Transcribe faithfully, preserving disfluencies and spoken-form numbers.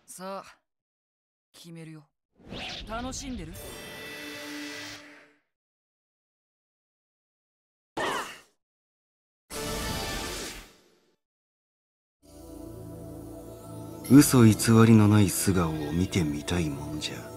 さあ決めるよ。楽しんでる？ 嘘偽りのない素顔を見てみたいもんじゃ。